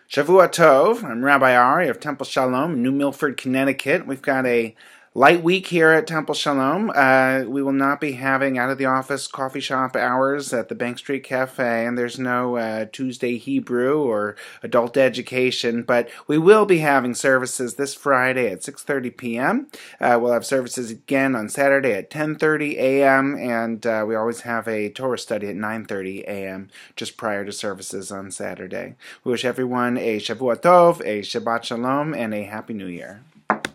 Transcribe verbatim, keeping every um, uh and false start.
Shavua Tov. I'm Rabbi Ari of Temple Shalom, New Milford, Connecticut. We've got a light week here at Temple Shalom. Uh, we will not be having out-of-the-office coffee shop hours at the Bank Street Cafe, and there's no uh, Tuesday Hebrew or adult education, but we will be having services this Friday at six thirty p m Uh, we'll have services again on Saturday at ten thirty a m, and uh, we always have a Torah study at nine thirty a m just prior to services on Saturday. We wish everyone a Shavua Tov, a Shabbat Shalom, and a Happy New Year.